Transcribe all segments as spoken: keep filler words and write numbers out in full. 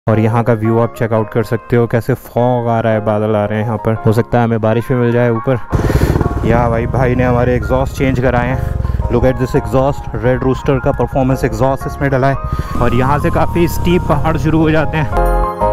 और यहाँ का व्यू आप चेकआउट कर सकते हो, कैसे फॉग आ रहा है, बादल आ रहे हैं यहाँ पर। हो सकता है हमें बारिश भी मिल जाए ऊपर। यहाँ भाई भाई ने हमारे एग्जॉस्ट चेंज कराए हैं। Look at this exhaust, Red Rooster का परफॉर्मेंस एग्जॉस्ट इसमें डला है। और यहाँ से काफ़ी स्टीप पहाड़ शुरू हो जाते हैं।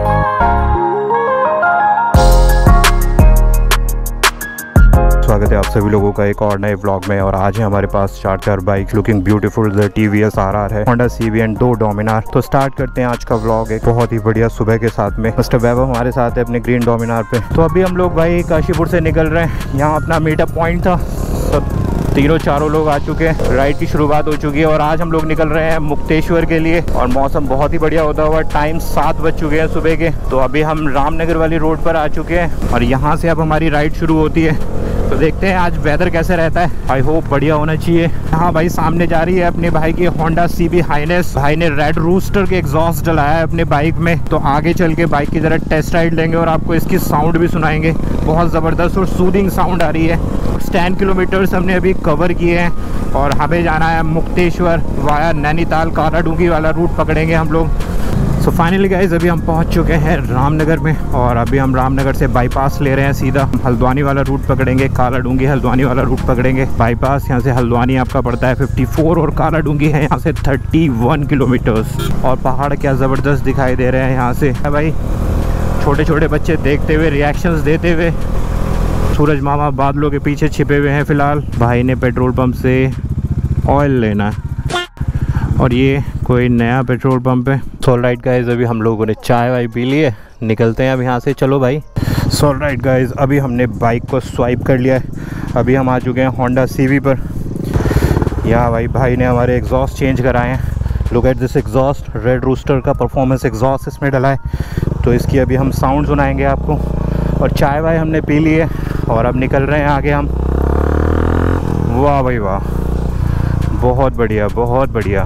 स्वागत है आप सभी लोगों का एक और नए व्लॉग में। और आज है हमारे पास चार चार bike looking beautiful. T V S R R है, होंडा सी बी एंड दो डोमिनार। तो स्टार्ट करते हैं आज का व्लॉग एक बहुत ही बढ़िया सुबह के साथ में। मिस्टर वैभव हमारे साथ है अपने ग्रीन डोमिनार पे। तो अभी हम लोग भाई काशीपुर से निकल रहे हैं। यहाँ अपना मीटअप पॉइंट था, सब तीनों चारों लोग आ चुके हैं, राइड की शुरुआत हो चुकी है। और आज हम लोग निकल रहे हैं मुक्तेश्वर के लिए। और मौसम बहुत ही बढ़िया होता हुआ, टाइम सात बज चुके हैं सुबह के। तो अभी हम रामनगर वाली रोड पर आ चुके हैं और यहाँ से अब हमारी राइड शुरू होती है। तो देखते हैं आज वेदर कैसे रहता है। आई होप बढ़िया होना चाहिए। हाँ भाई, सामने जा रही है अपने भाई की होंडा सी बी हाइनेस। भाई ने रेड रूस्टर के एग्जॉस्ट डलाया है अपने बाइक में। तो आगे चल के बाइक की जरा टेस्ट राइड लेंगे और आपको इसकी साउंड भी सुनाएंगे। बहुत ज़बरदस्त और सूदिंग साउंड आ रही है। टेन किलोमीटर्स हमने अभी कवर किए हैं और हमें जाना है मुक्तेश्वर वाया नैनीताल। कालाडूंगी वाला रूट पकड़ेंगे हम लोग। सो फाइनली गाइज अभी हम पहुंच चुके हैं रामनगर में। और अभी हम रामनगर से बाईपास ले रहे हैं, सीधा हल्द्वानी वाला रूट पकड़ेंगे। कालाडूंगी हल्द्वानी वाला रूट पकड़ेंगे। बाईपास यहाँ से हल्द्वानी आपका पड़ता है चौवन और कालाडूंगी है यहाँ से इकतीस किलोमीटर्स। और पहाड़ क्या ज़बरदस्त दिखाई दे रहे हैं यहाँ से भाई। छोटे छोटे बच्चे देखते हुए, रिएक्शंस देते हुए। सूरज मामा बादलों के पीछे छिपे हुए हैं फिलहाल। भाई ने पेट्रोल पंप से ऑयल लेना है और ये कोई नया पेट्रोल पंप है। सॉल राइट गाइज, अभी हम लोगों ने चाय वाय पी ली है, निकलते हैं अब यहाँ से। चलो भाई। सॉल राइट गाइज, अभी हमने बाइक को स्वाइप कर लिया है। अभी हम आ चुके हैं होंडा सी बी पर। यहाँ भाई भाई ने हमारे एग्जॉस्ट चेंज कराए हैं। Look at this exhaust, Red Rooster का परफॉर्मेंस एग्जॉस्ट इसमें डला है। तो इसकी अभी हम साउंड सुनाएंगे आपको। और चाय वाय हमने पी ली है और अब निकल रहे हैं आगे हम। वाह भाई वाह, बहुत बढ़िया बहुत बढ़िया।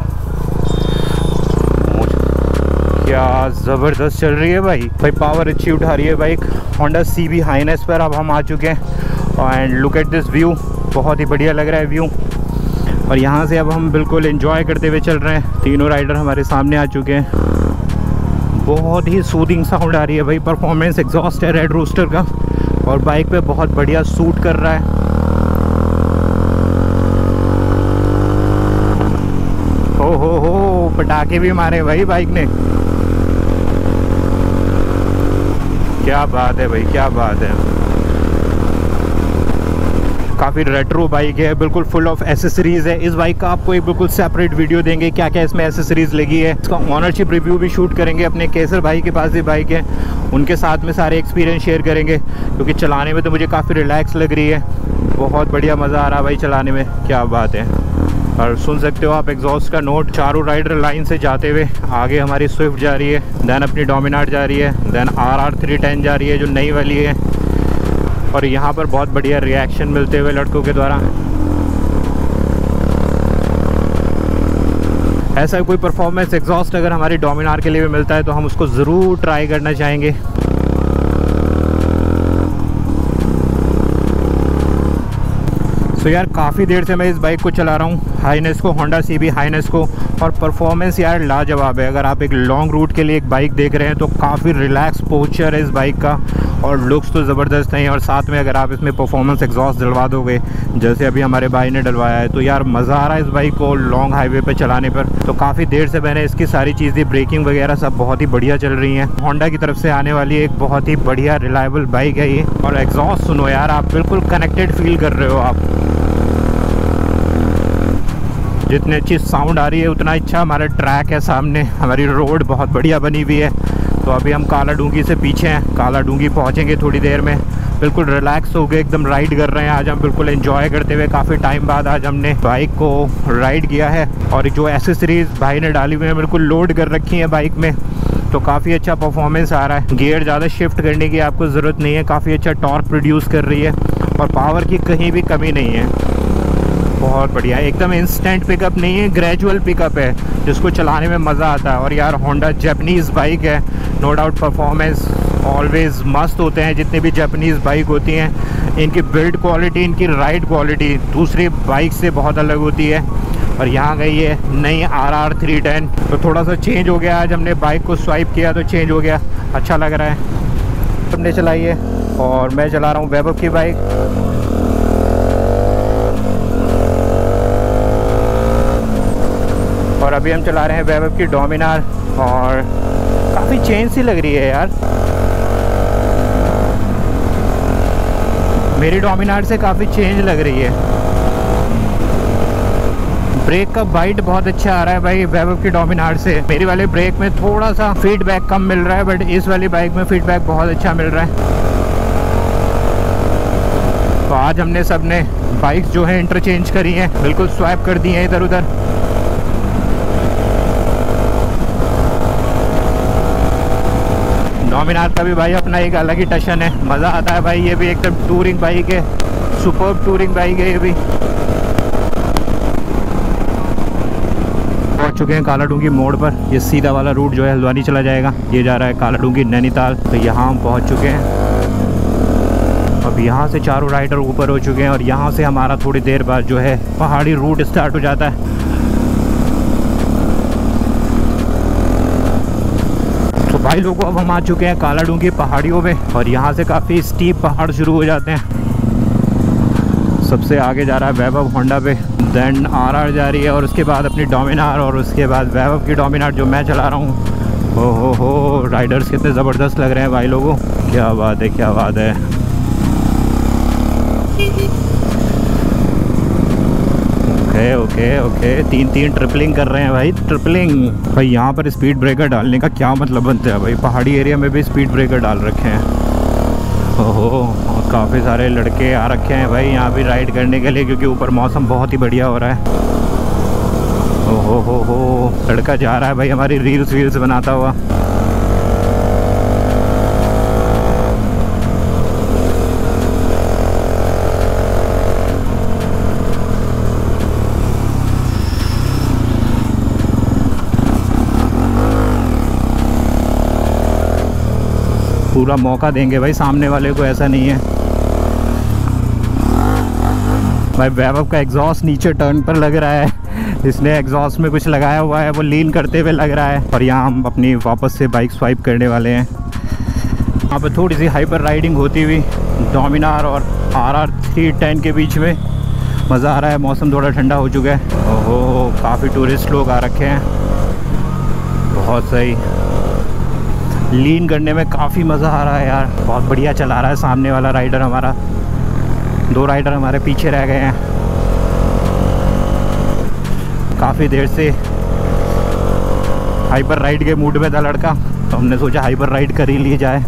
क्या ज़बरदस्त चल रही है भाई। भाई पावर अच्छी उठा रही है bike Honda C B highness पर। अब हम आ चुके हैं and look at this view, बहुत ही बढ़िया लग रहा है व्यू। और यहाँ से अब हम बिल्कुल एंजॉय करते हुए चल रहे हैं। तीनों राइडर हमारे सामने आ चुके हैं। बहुत ही सूदिंग साउंड आ रही है भाई। परफॉर्मेंस एग्जॉस्ट है रेड रूस्टर का और बाइक पे बहुत बढ़िया सूट कर रहा है। हो हो हो, पटाखे भी मारे भाई बाइक ने। क्या बात है भाई, क्या बात है। काफ़ी रेट्रो बाइक है, बिल्कुल फुल ऑफ एसेसरीज है। इस बाइक का आपको एक बिल्कुल सेपरेट वीडियो देंगे, क्या क्या इसमें एसेसरीज लगी है। इसका ऑनरशिप रिव्यू भी शूट करेंगे। अपने केसर भाई के पास भी बाइक है, उनके साथ में सारे एक्सपीरियंस शेयर करेंगे। क्योंकि चलाने में तो मुझे काफ़ी रिलैक्स लग रही है, बहुत बढ़िया मज़ा आ रहा है भाई चलाने में। क्या बात है। और सुन सकते हो आप एग्जॉस्ट का नोट। चारों राइडर लाइन से जाते हुए, आगे हमारी स्विफ्ट जा रही है, देन अपनी डोमिनार जा रही है, then R R three ten जा रही है जो नई वाली है। और यहाँ पर बहुत बढ़िया रिएक्शन मिलते हुए लड़कों के द्वारा। ऐसा कोई परफॉर्मेंस एग्जॉस्ट अगर हमारी डोमिनार के लिए भी मिलता है तो हम उसको ज़रूर ट्राई करना चाहेंगे। तो यार काफ़ी देर से मैं इस बाइक को चला रहा हूँ, हाइनेस को, होंडा सी बी हाइनेस को। और परफॉर्मेंस यार लाजवाब है। अगर आप एक लॉन्ग रूट के लिए एक बाइक देख रहे हैं तो काफ़ी रिलैक्स पोस्चर है इस बाइक का। और लुक्स तो ज़बरदस्त नहीं है। और साथ में अगर आप इसमें परफॉर्मेंस एग्जॉस्ट डलवा दोगे जैसे अभी हमारे भाई ने डलवाया है तो यार मज़ा आ रहा है इस बाइक को लॉन्ग हाईवे पे चलाने पर। तो काफ़ी देर से मैंने इसकी सारी चीज़ें, ब्रेकिंग वगैरह सब बहुत ही बढ़िया चल रही हैं। होंडा की तरफ से आने वाली एक बहुत ही बढ़िया रिलायबल बाइक है ये। और एग्जॉस्ट सुनो यार, आप बिल्कुल कनेक्टेड फील कर रहे हो आप। जितनी अच्छी साउंड आ रही है उतना अच्छा हमारा ट्रैक है सामने। हमारी रोड बहुत बढ़िया बनी हुई है। तो अभी हम कालाडूंगी से पीछे हैं, कालाडूंगी पहुंचेंगे थोड़ी देर में। बिल्कुल रिलैक्स हो गए, एकदम राइड कर रहे हैं आज हम, बिल्कुल एंजॉय करते हुए। काफ़ी टाइम बाद आज हमने बाइक को राइड किया है। और जो एसेसरीज भाई ने डाली हुई है बिल्कुल लोड कर रखी है बाइक में। तो काफ़ी अच्छा परफॉर्मेंस आ रहा है। गियर ज़्यादा शिफ्ट करने की आपको ज़रूरत नहीं है, काफ़ी अच्छा टॉर्क प्रोड्यूस कर रही है। और पावर की कहीं भी कमी नहीं है। बहुत बढ़िया, एकदम इंस्टेंट पिकअप नहीं है, ग्रेजुअल पिकअप है जिसको चलाने में मज़ा आता है। और यार होंडा जापानीज़ बाइक है, नो डाउट परफॉर्मेंस ऑलवेज़ मस्त होते हैं जितने भी जापानीज़ बाइक होती हैं। इनकी बिल्ड क्वालिटी, इनकी राइड क्वालिटी दूसरी बाइक से बहुत अलग होती है। और यहाँ गई है नई आर आर थ्री टेन। तो थोड़ा सा चेंज हो गया, आज हमने बाइक को स्वाइप किया तो चेंज हो गया, अच्छा लग रहा है। हमने चलाई है और मैं चला रहा हूँ वैभव की बाइक। और अभी हम चला रहे हैं वैभव की डोमिनार और काफ़ी चेंज सी लग रही है यार, मेरी डोमिनार से काफ़ी चेंज लग रही है। ब्रेक का बाइट बहुत अच्छा आ रहा है भाई वैभव की डोमिनार से। मेरी वाले ब्रेक में थोड़ा सा फीडबैक कम मिल रहा है, बट इस वाली बाइक में फीडबैक बहुत अच्छा मिल रहा है। तो आज हमने सब ने बाइक्स जो है इंटरचेंज करी हैं, बिल्कुल स्वैप कर दी हैं इधर उधर। डोमिनार का भी भाई अपना एक अलग ही टशन है, मज़ा आता है भाई। ये भी एकदम टूरिंग बाइक है, सुपर्ब टूरिंग बाइक है ये भी। पहुंच चुके हैं कालाडूंगी मोड़ पर। ये सीधा वाला रूट जो है हल्द्वानी चला जाएगा, ये जा रहा है कालाडूंगी नैनीताल। तो यहाँ हम पहुँच चुके हैं। अब यहाँ से चारों राइडर ऊपर हो चुके हैं और यहाँ से हमारा थोड़ी देर बाद जो है पहाड़ी रूट स्टार्ट हो जाता है। तो भाई लोगों अब हम आ चुके हैं कालाडूंगी पहाड़ियों में और यहाँ से काफ़ी स्टीप पहाड़ शुरू हो जाते हैं। सबसे आगे जा रहा है वैभव होंडा पे, देन आर आर जा रही है और उसके बाद अपनी डोमिनार और उसके बाद वैभव की डोमिनार जो मैं चला रहा हूँ। ओ हो हो राइडर्स कितने ज़बरदस्त लग रहे हैं भाई लोगों, क्या बात है क्या बात है। ओके ओके ओके तीन तीन ट्रिपलिंग कर रहे हैं भाई, ट्रिपलिंग। भाई यहाँ पर स्पीड ब्रेकर डालने का क्या मतलब बनता है भाई, पहाड़ी एरिया में भी स्पीड ब्रेकर डाल रखे हैं। ओहो काफ़ी सारे लड़के आ रखे हैं भाई यहाँ भी राइड करने के लिए, क्योंकि ऊपर मौसम बहुत ही बढ़िया हो रहा है। ओहो हो हो लड़का जा रहा है भाई हमारी रील्स वील्स बनाता हुआ। पूरा मौका देंगे भाई सामने वाले को, ऐसा नहीं है भाई। वैभव का एग्जॉस्ट नीचे टर्न पर लग रहा है, इसने एग्जॉस्ट में कुछ लगाया हुआ है, वो लीन करते हुए लग रहा है। और यहाँ हम अपनी वापस से बाइक स्वाइप करने वाले हैं। यहाँ पर थोड़ी सी हाइपर राइडिंग होती हुई डोमिनार और आर आर थ्री टेन के बीच में, मज़ा आ रहा है। मौसम थोड़ा ठंडा हो चुका है। ओहो काफ़ी टूरिस्ट लोग आ रखे हैं, बहुत सही। लीन करने में काफ़ी मज़ा आ रहा है यार, बहुत बढ़िया चला रहा है सामने वाला राइडर हमारा। दो राइडर हमारे पीछे रह गए हैं, काफ़ी देर से हाइपर राइड के मूड में था लड़का, तो हमने सोचा हाइपर राइड कर ही ली जाए।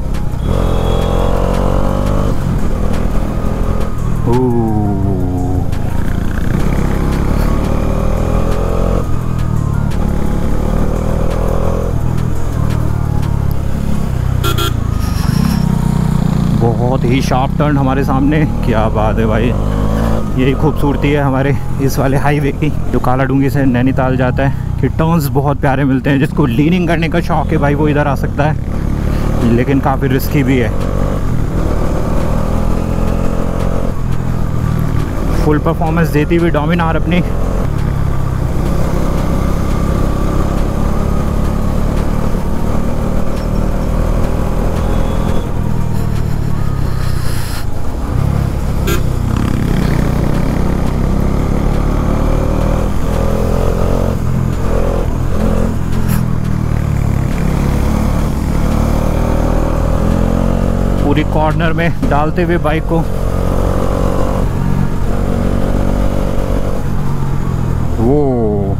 बहुत ही शार्प टर्न हमारे सामने, क्या बात है भाई। यही खूबसूरती है हमारे इस वाले हाईवे की, जो कालाडूंगी से नैनीताल जाता है, कि टर्न्स बहुत प्यारे मिलते हैं। जिसको लीनिंग करने का शौक है भाई वो इधर आ सकता है, लेकिन काफ़ी रिस्की भी है। फुल परफॉर्मेंस देती हुई डोमिनार अपनी। पूरी कॉर्नर में डालते हुए बाइक को। वो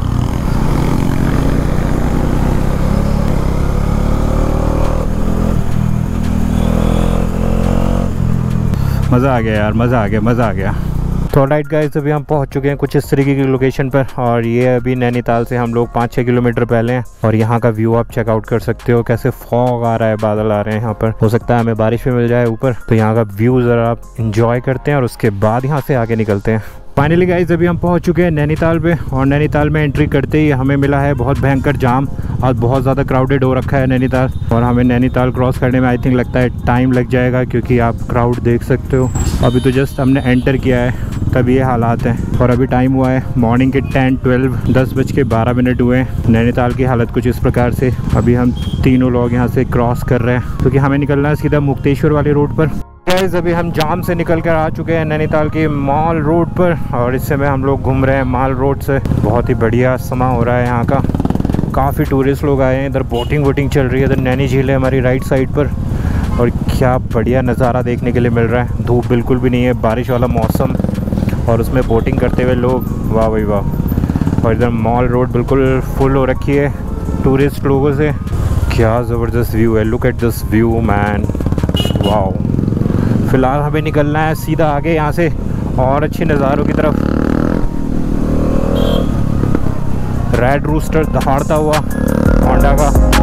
मज़ा आ गया यार, मज़ा आ गया, मज़ा आ गया। तो राइट गाइस, अभी हम पहुंच चुके हैं कुछ इस तरीके की लोकेशन पर, और ये अभी नैनीताल से हम लोग पाँच छः किलोमीटर पहले हैं। और यहाँ का व्यू आप चेकआउट कर सकते हो, कैसे फॉग आ रहा है, बादल आ रहे हैं यहाँ पर। हो सकता है हमें बारिश भी मिल जाए ऊपर, तो यहाँ का व्यू ज़रा आप इंजॉय करते हैं और उसके बाद यहाँ से आगे निकलते हैं। फाइनली गाइस अभी हम पहुंच चुके हैं नैनीताल पे, और नैनीताल में एंट्री करते ही हमें मिला है बहुत भयंकर जाम। आज बहुत ज़्यादा क्राउडेड हो रखा है नैनीताल, और हमें नैनीताल क्रॉस करने में आई थिंक लगता है टाइम लग जाएगा, क्योंकि आप क्राउड देख सकते हो। अभी तो जस्ट हमने एंटर किया है तब ये हालात हैं, और अभी टाइम हुआ है मॉर्निंग के टेन ट्वेल्व दस बज के बारह मिनट हुए हैं। नैनीताल की हालत कुछ इस प्रकार से। अभी हम तीनों लोग यहाँ से क्रॉस कर रहे हैं, क्योंकि हमें निकलना है सीधा मुक्तेश्वर वाली रोड पर। गाइस अभी हम जाम से निकल कर आ चुके हैं नैनीताल की माल रोड पर, और इस समय हम लोग घूम रहे हैं माल रोड से। बहुत ही बढ़िया समा हो रहा है यहाँ का, काफ़ी टूरिस्ट लोग आए हैं। इधर बोटिंग वोटिंग चल रही है, इधर नैनी झील है हमारी राइट साइड पर, और क्या बढ़िया नज़ारा देखने के लिए मिल रहा है। धूप बिल्कुल भी नहीं है, बारिश वाला मौसम, और उसमें बोटिंग करते हुए लोग, वाह भाई वाह। और इधर मॉल रोड बिल्कुल फुल हो रखी है टूरिस्ट लोगों से। क्या ज़बरदस्त व्यू है, look at this view man, वाह। फ़िलहाल हमें निकलना है सीधा आगे यहाँ से और अच्छे नज़ारों की तरफ। रेड रूस्टर दहाड़ता हुआ होंडा का।